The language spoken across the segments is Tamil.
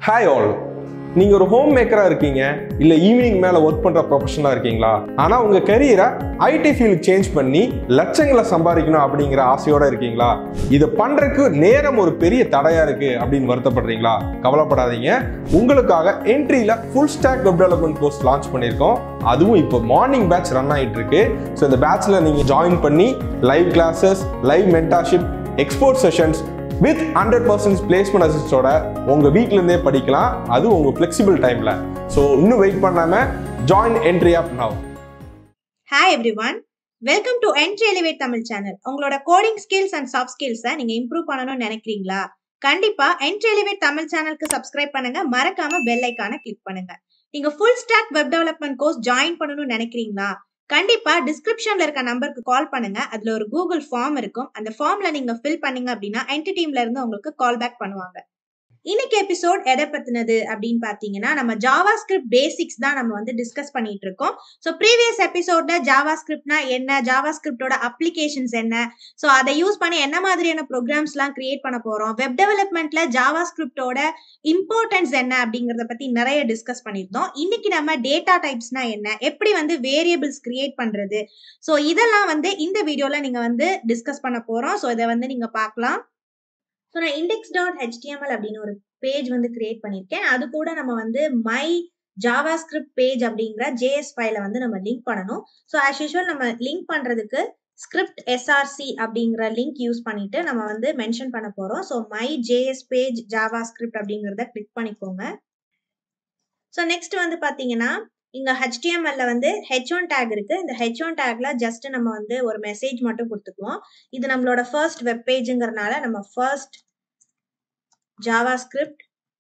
Hi all. நீங்க ஒரு ஹோம் மேக்கரா இருக்கீங்க இல்ல ஈவினிங் மேல வர்க் பண்ற ப்ரொஃபஷனலா இருக்கீங்களா ஆனா உங்க கரியரை ஐடி ஃபீல்ட் சேஞ்ச் பண்ணி லட்சங்களை சம்பாதிக்கணும் அப்படிங்கிற ஆசையோட இருக்கீங்களா இத பண்றதுக்கு நேரம் ஒரு பெரிய தடையா இருக்கு அப்படின்னு வருத்தப்படுறீங்களா கவலைப்படாதீங்க உங்களுக்காக என்ட்ரில full stack web development course launch பண்ணிருக்கோம் அதுவும் இப்போ மார்னிங் பேட்ச் ரன் ஆயிட்டு இருக்கு ஸோ இந்த பேட்ச்ல நீங்க ஜாயின் பண்ணி live classes live mentorship export sessions with 100% placement assist ஓட உங்க வீட்ல இருந்தே படிக்கலாம் அது உங்க flexible timeல சோ இன்னும் வெயிட் பண்ணாம join entry up now. Hi everyone, welcome to Entri Elevate Tamil channel. உங்களோட coding skills and soft skills நீங்க improve பண்ணனும்னு நினைக்கிறீங்களா கண்டிப்பா Entri Elevate Tamil channelக்கு subscribe பண்ணுங்க மறக்காம bell icon-ஐ click பண்ணுங்க. நீங்க full stack web development course join பண்ணனும்னு நினைக்கிறீங்களா கண்டிப்பா டிஸ்கிரிப்ஷன்ல இருக்க நம்பருக்கு கால் பண்ணுங்க அதுல ஒரு கூகுள் ஃபார்ம் இருக்கும் அந்த ஃபார்ம்ல நீங்க ஃபில் பண்ணீங்க அப்படின்னா என்டி டீம்ல இருந்து உங்களுக்கு கால் பேக் பண்ணுவாங்க இன்னைக்கு எபிசோட் எதை பத்தினது அப்படின்னு பாத்தீங்கன்னா நம்ம JavaScript பேசிக்ஸ் தான் நம்ம வந்து டிஸ்கஸ் பண்ணிட்டு இருக்கோம் ஸோ ப்ரீவியஸ் எபிசோட்ல JavaScriptனா என்ன JavaScriptோட அப்ளிகேஷன்ஸ் என்ன ஸோ அதை யூஸ் பண்ணி என்ன மாதிரியான ப்ரோக்ராம்ஸ் எல்லாம் கிரியேட் பண்ண போறோம் வெப் டெவலப்மெண்ட்ல JavaScriptோட இம்பார்ட்டன்ஸ் என்ன அப்படிங்கறத பத்தி நிறைய டிஸ்கஸ் பண்ணியிருந்தோம் இன்னைக்கு நம்ம டேட்டா டைப்ஸ்னா என்ன எப்படி வந்து வேரியபிள்ஸ் கிரியேட் பண்றது ஸோ இதெல்லாம் வந்து இந்த வீடியோல நீங்க வந்து டிஸ்கஸ் பண்ண போறோம் ஸோ இதை வந்து நீங்க பார்க்கலாம் ஸோ நான் index.html அப்படின்னு ஒரு பேஜ் வந்து கிரியேட் பண்ணியிருக்கேன் அது கூட நம்ம வந்து மை JavaScript பேஜ் அப்படிங்கிற JS ஃபைலை வந்து நம்ம லிங்க் பண்ணணும் ஸோ ஆஸ் யூஷுவல் நம்ம லிங்க் பண்றதுக்கு ஸ்கிரிப்ட் src அப்படிங்கிற லிங்க் யூஸ் பண்ணிட்டு நம்ம வந்து மென்ஷன் பண்ண போறோம் so my JS page JavaScript அப்படிங்கிறத கிளிக் பண்ணிக்கோங்க ஸோ நெக்ஸ்ட் வந்து பாத்தீங்கன்னா இங்க HTML வந்து h1 டேக் இருக்கு இந்த h1 டேக்ல ஜஸ்ட் நம்ம வந்து ஒரு மெசேஜ் மட்டும் கொடுத்துக்குவோம் இது நம்மளோட ஃபர்ஸ்ட் வெப் பேஜ்ங்கறனால நம்ம ஃபர்ஸ்ட் JavaScript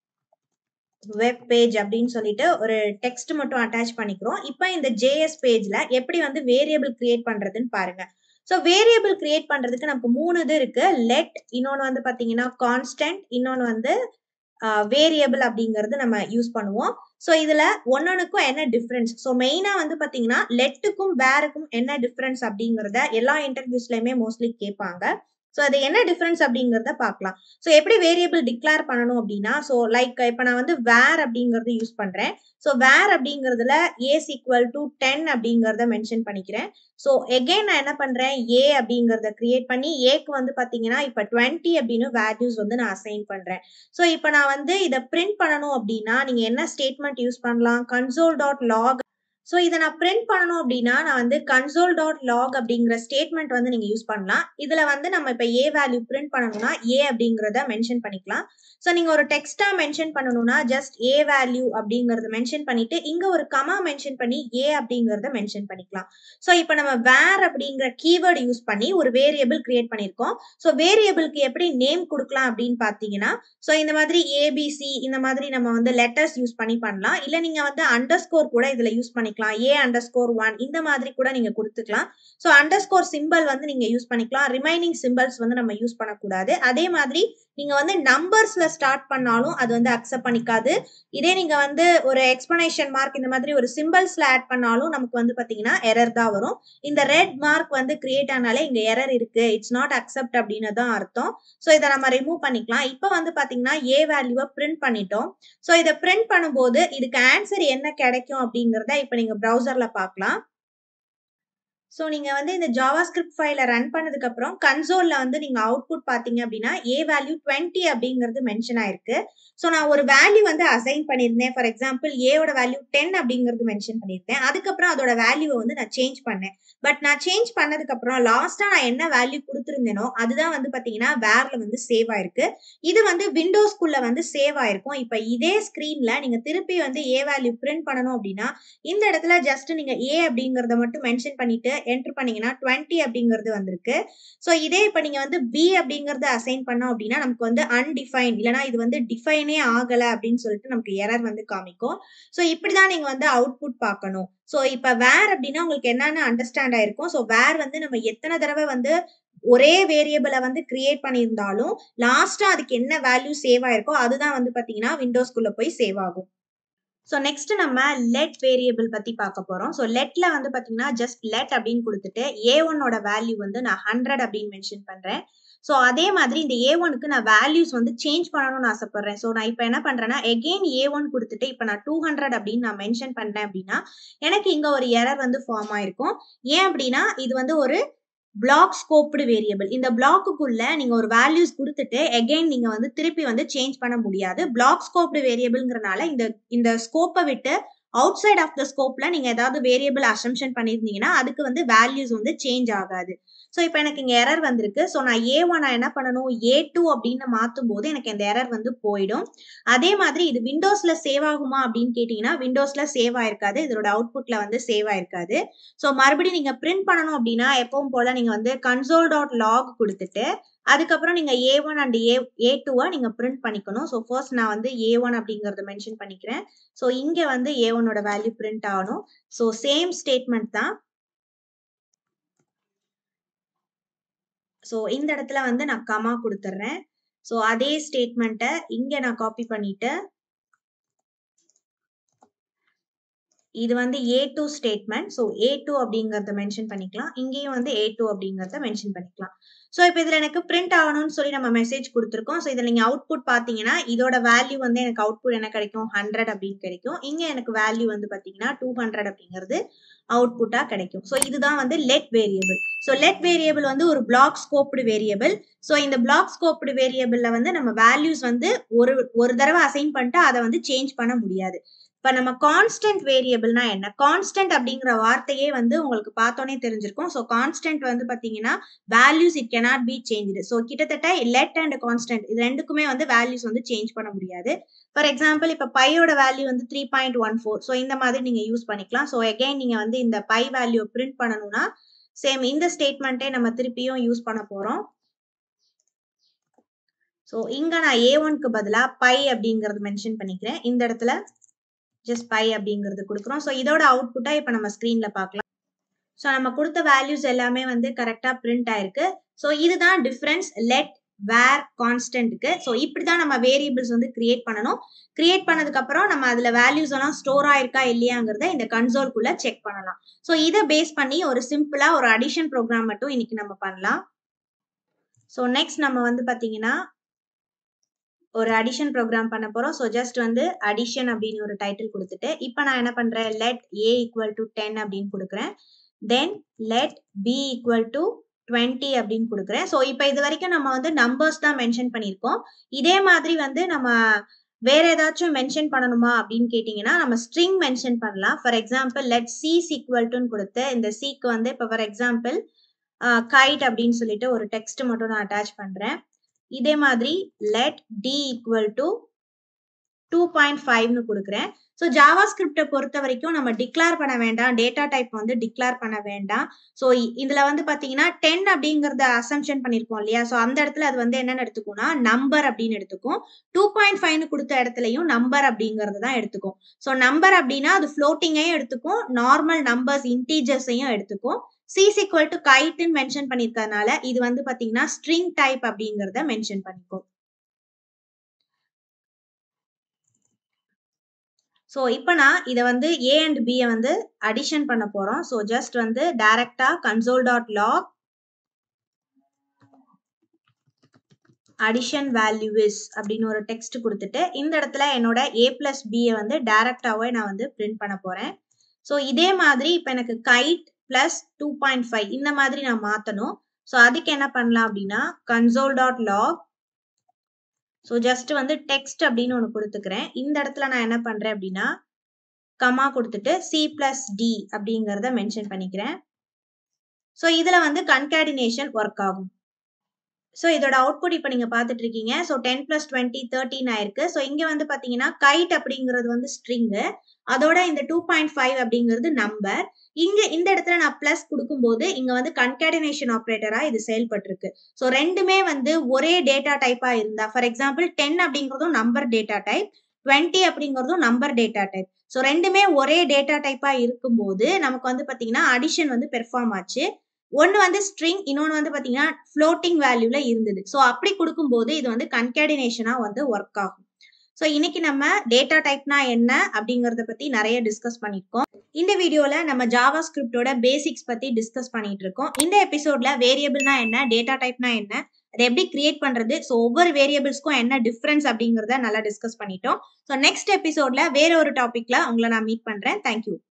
வெப் பேஜ் அப்படின்னு சொல்லிட்டு ஒரு டெக்ஸ்ட் மட்டும் அட்டாச் பண்ணிக்கிறோம் இப்போ இந்த JS பேஜ்ல எப்படி வந்து வேரியபிள் கிரியேட் பண்றதுன்னு பாருங்க ஸோ வேரியபிள் கிரியேட் பண்றதுக்கு நமக்கு 3 இது இருக்கு லெட் இன்னொன்னு வந்து பாத்தீங்கன்னா கான்ஸ்டன்ட் இன்னொன்னு வந்து வேரியபிள் அப்படிங்கிறது நம்ம யூஸ் பண்ணுவோம் ஸோ இதுல ஒன்னொன்னுக்கும் என்ன டிஃபரன்ஸ் ஸோ மெயினா வந்து பாத்தீங்கன்னா லெட்டுக்கும் வேருக்கும் என்ன டிஃபரன்ஸ் அப்படிங்கறத எல்லா இன்டர்வியூஸ்லயுமே மோஸ்ட்லி கேட்பாங்க ஸோ அது என்ன டிஃபரன்ஸ் அப்படிங்கிறத பார்க்கலாம் ஸோ எப்படி வேரியபிள் டிக்ளேர் பண்ணணும் அப்படின்னா ஸோ லைக் இப்போ நான் வந்து வேர் அப்படிங்கறது யூஸ் பண்றேன் ஸோ வேர் அப்படிங்கிறதுல ஏஸ் ஈக்குவல் டு 10 அப்படிங்கிறத மென்ஷன் பண்ணிக்கிறேன் ஸோ எகெயின் நான் என்ன பண்றேன் ஏ அப்படிங்கிறத கிரியேட் பண்ணி ஏக்கு வந்து பாத்தீங்கன்னா இப்போ 20 அப்படின்னு வேல்யூஸ் வந்து நான் அசைன் பண்றேன் ஸோ இப்போ நான் வந்து இதை பிரிண்ட் பண்ணணும் அப்படின்னா நீங்க என்ன ஸ்டேட்மெண்ட் யூஸ் பண்ணலாம் console.log ஸோ இதை நான் பிரிண்ட் பண்ணணும் அப்படின்னா நான் வந்து console.log அப்படிங்கிற ஸ்டேட்மெண்ட் வந்து நீங்க யூஸ் பண்ணலாம் இதுல வந்து நம்ம இப்போ ஏ வேல்யூ பிரிண்ட் பண்ணணும்னா ஏ அப்படிங்கிறத மென்ஷன் பண்ணிக்கலாம் ஸோ நீங்க ஒரு டெக்ஸ்டா மென்ஷன் பண்ணணும்னா ஜஸ்ட் ஏ வேல்யூ அப்படிங்கறத மென்ஷன் பண்ணிட்டு இங்க ஒரு கமா மென்ஷன் பண்ணி ஏ அப்படிங்கறத மென்ஷன் பண்ணிக்கலாம் ஸோ இப்போ நம்ம வேர் அப்படிங்கிற கீவேர்டு யூஸ் பண்ணி ஒரு வேரியபிள் கிரியேட் பண்ணிருக்கோம் ஸோ வேரியபிளுக்கு எப்படி நேம் கொடுக்கலாம் அப்படின்னு பாத்தீங்கன்னா ஸோ இந்த மாதிரி ஏபிசி இந்த மாதிரி நம்ம வந்து லெட்டர்ஸ் யூஸ் பண்ணி பண்ணலாம் இல்ல நீங்க வந்து அண்டர்ஸ்கோர் கூட இதுல யூஸ் பண்ணிக்கலாம் A_1 இந்த மாதிரி கூட நீங்க கொடுத்துக்கலாம் ஸோ அண்டர்ஸ்கோர் சிம்பிள் வந்து நீங்க யூஸ் பண்ணிக்கலாம் ரிமைனிங் சிம்பிள்ஸ் வந்து நம்ம யூஸ் பண்ணக்கூடாது அதே மாதிரி நீங்க வந்து நம்பர்ஸ்ல ஸ்டார்ட் பண்ணாலும் அது வந்து அக்செப்ட் பண்ணிக்காது இதே நீங்க வந்து ஒரு எக்ஸ்பிளனேஷன் மார்க் இந்த மாதிரி ஒரு சிம்பிள்ஸ்ல ஆட் பண்ணாலும் நமக்கு வந்து பாத்தீங்கன்னா எரர் தான் வரும் இந்த ரெட் மார்க் வந்து கிரியேட் ஆனாலே இங்க எரர் இருக்கு இட்ஸ் நாட் அக்செப்ட் அப்படின்னு தான் அர்த்தம் ஸோ இதை நம்ம ரிமூவ் பண்ணிக்கலாம் இப்போ வந்து பாத்தீங்கன்னா ஏ வேல்யூவை பிரிண்ட் பண்ணிட்டோம் ஸோ இதை பிரிண்ட் பண்ணும்போது இதுக்கு ஆன்சர் என்ன கிடைக்கும் அப்படிங்கிறத இப்போ நீங்க ப்ரௌசர்ல பார்க்கலாம் ஸோ நீங்க வந்து இந்த JavaScript ஃபைலை ரன் பண்ணதுக்கு அப்புறம் கன்சோல்ல வந்து நீங்க அவுட்புட் பாத்தீங்க அப்படின்னா ஏ வேல்யூ 20 அப்படிங்கிறது மென்ஷன் ஆயிருக்கு ஸோ நான் ஒரு வேல்யூ வந்து அசைன் பண்ணியிருந்தேன் ஃபார் எக்ஸாம்பிள் ஏவோட வேல்யூ 10 அப்படிங்கிறது மென்ஷன் பண்ணியிருந்தேன் அதுக்கப்புறம் அதோட வேல்யூவை வந்து நான் சேஞ்ச் பண்ணேன் பட் நான் சேஞ்ச் பண்ணதுக்கு அப்புறம் லாஸ்டா நான் என்ன வேல்யூ கொடுத்துருந்தேனோ அதுதான் வந்து பாத்தீங்கன்னா வேர்ல வந்து சேவ் ஆயிருக்கு இது வந்து விண்டோஸ்குள்ள வந்து சேவ் ஆயிருக்கும் இப்போ இதே ஸ்கிரீன்ல நீங்க திருப்பி வந்து ஏ வேல்யூ பிரிண்ட் பண்ணணும் அப்படின்னா இந்த இடத்துல ஜஸ்ட் நீங்க ஏ அப்படிங்கறத மட்டும் மென்ஷன் பண்ணிட்டு என்டர் பண்ணீங்கன்னா 20 அப்படிங்கிறது வந்திருக்கு ஸோ இதே இப்போ நீங்க வந்து பி அப்படிங்கறத அசைன் பண்ணோம் அப்படின்னா நமக்கு வந்து அன்டிஃபைன் இல்லைன்னா இது வந்து டிஃபைனே ஆகல அப்படின்னு சொல்லிட்டு நமக்கு எரர் வந்து காமிக்கும் ஸோ இப்படிதான் நீங்க வந்து அவுட்புட் பார்க்கணும் ஸோ இப்போ வேர் அப்படின்னா உங்களுக்கு என்னன்னு அண்டர்ஸ்டாண்ட் ஆயிருக்கும் ஸோ வேர் வந்து நம்ம எத்தனை தடவை வந்து ஒரே வேரியபிளை வந்து கிரியேட் பண்ணியிருந்தாலும் லாஸ்டா அதுக்கு என்ன வேல்யூ சேவ் ஆயிருக்கோ அதுதான் வந்து பாத்தீங்கன்னா விண்டோஸ்குள்ள போய் சேவ் ஆகும் ஸோ நெக்ஸ்ட் நம்ம லெட் வேரியபிள் பத்தி பார்க்க போறோம் ஸோ லெட்ல வந்து பாத்தீங்கன்னா ஜஸ்ட் லெட் அப்படின்னு கொடுத்துட்டு A1ஓட வேல்யூ வந்து நான் 100 அப்படின்னு மென்ஷன் பண்றேன் ஸோ அதே மாதிரி இந்த A1க்கு நான் வேல்யூஸ் வந்து சேஞ்ச் பண்ணணும்னு ஆசைப்படுறேன். ஸோ நான் இப்போ என்ன பண்றேன்னா எகெயின் A1 கொடுத்துட்டு இப்போ நான் 200 அப்படின்னு நான் மென்ஷன் பண்றேன் அப்படின்னா எனக்கு இங்க ஒரு எரர் வந்து ஃபார்ம் ஆயிருக்கும். ஏன் அப்படின்னா இது வந்து ஒரு பிளாக் ஸ்கோப்டு வேரியபிள். இந்த பிளாக்குக்குள்ள நீங்க ஒரு வேல்யூஸ் கொடுத்துட்டு எகெயின் நீங்க வந்து திருப்பி வந்து சேஞ்ச் பண்ண முடியாது. பிளாக் ஸ்கோப்டு வேரியபிள்ங்கிறனால இந்த ஸ்கோப்பை விட்டு அவுட் சைட் ஆஃப் த ஸ்கோப்ல நீங்க ஏதாவது வேரியபிள் அசம்ஷன் பண்ணியிருந்தீங்கன்னா அதுக்கு வந்து வேல்யூஸ் வந்து சேஞ்ச் ஆகாது. ஸோ இப்போ எனக்கு இங்க எரர் வந்திருக்கு. ஸோ நான் A1 என்ன பண்ணணும், A2 அப்படின்னு மாற்றும் போது எனக்கு இந்த எரர் வந்து போயிடும். அதே மாதிரி இது விண்டோஸ்ல சேவ் ஆகுமா அப்படின்னு கேட்டீங்கன்னா விண்டோஸ்ல சேவ் ஆயிருக்காது. இதோட அவுட்புட்ல வந்து சேவ் ஆயிருக்காது. ஸோ மறுபடியும் நீங்க பிரிண்ட் பண்ணணும் அப்படின்னா எப்பவும் போல நீங்க வந்து console.log கொடுத்துட்டு அதுக்கப்புறம் நீங்க A1 அண்ட் A2 நீங்க பிரிண்ட் பண்ணிக்கணும். ஸோ ஃபர்ஸ்ட் நான் வந்து A1 அப்படிங்கறத மென்ஷன் பண்ணிக்கிறேன். ஸோ இங்க வந்து A1ஓட வேல்யூ பிரிண்ட் ஆகணும். ஸோ சேம் ஸ்டேட்மெண்ட் தான். ஸோ இந்த இடத்துல வந்து நான் கமா கொடுத்துட்றேன். ஸோ அதே ஸ்டேட்மெண்ட்டை இங்க நான் காப்பி பண்ணிட்டு இது வந்து A2 ஸ்டேட்மெண்ட். ஸோ A2 அப்படிங்கறத மென்ஷன் பண்ணிக்கலாம். இங்கேயும் வந்து A2 அப்படிங்கறத மென்ஷன் பண்ணிக்கலாம். ஸோ இப்போ இதுல எனக்கு பிரிண்ட் ஆகணும்னு சொல்லி நம்ம மெசேஜ் கொடுத்துருக்கோம். ஸோ இதில் நீங்க அவுட்புட் பார்த்தீங்கன்னா இதோட வேல்யூ வந்து எனக்கு அவுட்புட் என்ன கிடைக்கும், 100 அப்படின்னு கிடைக்கும். இங்க எனக்கு வேல்யூ வந்து பார்த்தீங்கன்னா 200 அப்படிங்கிறது அவுட்புட்டா கிடைக்கும். ஸோ இதுதான் வந்து let variable. So let variable வந்து ஒரு பிளாக் ஸ்கோப்டு வேரியபிள். ஸோ இந்த பிளாக் ஸ்கோப்டு வேரியபிள்ல வந்து நம்ம வேல்யூஸ் வந்து ஒரு தடவை அசைன் பண்ணிட்டு அதை வந்து சேஞ்ச் பண்ண முடியாது. இப்ப நம்ம கான்ஸ்டன்ட் வேரியபிள்னா என்ன, கான்ஸ்டன்ட் அப்படிங்கிற வார்த்தையே வந்து உங்களுக்கு பார்த்தோன்னே தெரிஞ்சிருக்கும். ஸோ கான்ஸ்டன்ட் வந்து பாத்தீங்கன்னா values it cannot be changed. So கிட்டத்தட்ட லெட் அண்ட் கான்ஸ்டன்ட் இது ரெண்டுக்குமே வந்து வேல்யூஸ் வந்து சேஞ்ச் பண்ண முடியாது. ஃபார் எக்ஸாம்பிள் இப்ப பையோட வேல்யூ வந்து 3.14. ஸோ இந்த மாதிரி நீங்க யூஸ் பண்ணிக்கலாம். ஸோ அகைன் நீங்க வந்து இந்த பை வேல்யூ பிரிண்ட் பண்ணணும்னா சேம் இந்த ஸ்டேட்மெண்ட்டே நம்ம திருப்பியும் யூஸ் பண்ண போறோம். ஸோ இங்க நான் A1க்கு பதிலா பை அப்படிங்கறது மென்ஷன் பண்ணிக்கிறேன். இந்த இடத்துல ஜஸ்ட் பை அப்படிங்கிறது கொடுக்குறோம். ஸோ இதோட அவுட்புட்டா இப்போ நம்ம ஸ்க்ரீன்ல பார்க்கலாம். ஸோ நம்ம கொடுத்த வேல்யூஸ் எல்லாமே வந்து கரெக்டா பிரிண்ட் ஆயிருக்கு. ஸோ இதுதான் டிஃபரன்ஸ் லெட் வேர் கான்ஸ்டன்ட்க்கு. ஸோ இப்படிதான் நம்ம வேரியபிள்ஸ் வந்து கிரியேட் பண்ணணும். கிரியேட் பண்ணதுக்கு அப்புறம் நம்ம அதுல வேல்யூஸ் எல்லாம் ஸ்டோர் ஆயிருக்கா இல்லையாங்கிறத இந்த கன்சோல்குள்ள செக் பண்ணலாம். ஸோ இதை பேஸ் பண்ணி ஒரு சிம்பிளா ஒரு அடிஷன் ப்ரோக்ராம் மட்டும் இன்னைக்கு நம்ம பண்ணலாம். ஸோ நெக்ஸ்ட் நம்ம வந்து பாத்தீங்கன்னா ஒரு அடிஷன் ப்ரோக்ராம் பண்ண போறோம். ஸோ ஜஸ்ட் வந்து அடிஷன் அப்படின்னு ஒரு டைட்டில் கொடுத்துட்டு இப்போ நான் என்ன பண்றேன், லெட் A ஈக்குவல் டு 10 அப்படின்னு கொடுக்குறேன். Then let B equal to 20 அப்படின்னு கொடுக்குறேன். ஸோ இப்போ இது வரைக்கும் நம்ம வந்து நம்பர்ஸ் தான் மென்ஷன் பண்ணியிருக்கோம். இதே மாதிரி வந்து நம்ம வேற ஏதாச்சும் மென்ஷன் பண்ணணுமா அப்படின்னு கேட்டீங்கன்னா நம்ம ஸ்ட்ரிங் மென்ஷன் பண்ணலாம். For example let C equal டுன்னு கொடுத்து இந்த Cக்கு வந்து இப்போ ஃபார் எக்ஸாம்பிள் கைட் அப்படின்னு சொல்லிட்டு ஒரு டெக்ஸ்ட் மட்டும் நான் அட்டாச் பண்றேன். இதே மாதிரி let d equal to 2.5னு கொடுக்குறேன். ஸோ ஜாவாஸ்கிரிப்டை பொறுத்த வரைக்கும் நம்ம டிக்ளேர் பண்ண வேண்டாம், டேட்டா டைப் வந்து டிக்ளேர் பண்ண வேண்டாம். ஸோ இதுல வந்து பாத்தீங்கன்னா 10 அப்படிங்கறத அசம்ஷன் பண்ணிருக்கோம் இல்லையா, ஸோ அந்த இடத்துல அது வந்து என்னன்னு எடுத்துக்கும்னா நம்பர் அப்படின்னு எடுத்துக்கும். 2.5னு கொடுத்த இடத்துலயும் நம்பர் அப்படிங்கறது தான் எடுத்துக்கும். ஸோ நம்பர் அப்படின்னா அது ஃப்ளோட்டிங்கையும் எடுத்துக்கும், நார்மல் நம்பர்ஸ் இன்டீஜர்ஸையும் எடுத்துக்கும். C is equal to kite ன்னு மென்ஷன் பண்ணிருக்கறதுனால இது வந்து பாத்தீங்கன்னா ஸ்ட்ரிங் டைப் அப்படிங்கறத மென்ஷன் பண்ணிக்கும். ஸோ இப்போ நான் இதை வந்து A and B வந்து அடிஷன் பண்ண போறோம். ஸோ ஜஸ்ட் வந்து டைரக்டா console.log addition value is அப்படின்னு ஒரு டெக்ஸ்ட் கொடுத்துட்டு இந்த இடத்துல என்னோட A plus B வந்து டைரக்டாவே நான் வந்து பிரிண்ட் பண்ண போறேன். ஸோ இதே மாதிரி இப்போ எனக்கு kite plus 2.5 இந்த மாதிரி நான் மாத்தணும். ஸோ அதுக்கு என்ன பண்ணலாம் அப்படின்னா console.log ஸோ ஜஸ்ட் வந்து டெக்ஸ்ட் அப்படின்னு ஒன்று கொடுத்துக்கிறேன். இந்த இடத்துல நான் என்ன பண்றேன் அப்படின்னா கமா கொடுத்துட்டு C plus D அப்படிங்கிறத மென்ஷன் பண்ணிக்கிறேன். ஸோ இதுல வந்து கன்காடினேஷன் ஒர்க் ஆகும். ஸோ இதோட அவுட்புட் இப்போ நீங்க பார்த்துட்டு இருக்கீங்க. ஸோ 10 plus 20 13 ஆயிருக்கு. ஸோ இங்க வந்து பாத்தீங்கன்னா கைட் அப்படிங்கிறது வந்து ஸ்ட்ரிங்கு, அதோட இந்த 2.5 அப்படிங்கிறது நம்பர். இங்க இந்த இடத்துல நான் பிளஸ் கொடுக்கும்போது இங்க வந்து கன்காடினேஷன் ஆப்ரேட்டரா இது செயல்பட்டிருக்கு. ஸோ ரெண்டுமே வந்து ஒரே டேட்டா டைப்பா இருந்தா, ஃபார் எக்ஸாம்பிள் 10 அப்படிங்கிறதும் நம்பர் டேட்டா டைப், 20 அப்படிங்கிறதும் நம்பர் டேட்டா டைப். ஸோ ரெண்டுமே ஒரே டேட்டா டைப்பா இருக்கும்போது நமக்கு வந்து பாத்தீங்கன்னா அடிஷன் வந்து பெர்ஃபார்ம் ஆச்சு. ஒன்னு வந்து ஸ்ட்ரிங், இன்னொன்னு வந்து பாத்தீங்கன்னா ஃப்ளோட்டிங் வேல்யூல இருந்தது. ஸோ அப்படி கொடுக்கும்போது இது வந்து கன்காடினேஷனா வந்து ஒர்க் ஆகும். ஸோ இன்னைக்கு நம்ம டேட்டா டைப்னா என்ன அப்படிங்கறத பத்தி நிறைய டிஸ்கஸ் பண்ணிருக்கோம். இந்த வீடியோல நம்ம ஜாவாஸ்கிரிப்டோட பேசிக்ஸ் பத்தி டிஸ்கஸ் பண்ணிட்டு இருக்கோம். இந்த எபிசோட்ல வேரியபிள்னா என்ன, டேட்டா டைப்னா என்ன, அதை எப்படி கிரியேட் பண்றது, ஸோ ஒவ்வொரு வேரியபிள்ஸ்க்கும் என்ன டிஃபரன்ஸ் அப்படிங்கிறத நல்லா டிஸ்கஸ் பண்ணிட்டோம். ஸோ நெக்ஸ்ட் எபிசோட்ல வேற ஒரு டாபிக்ல உங்களை நான் மீட் பண்றேன். தேங்க்யூ.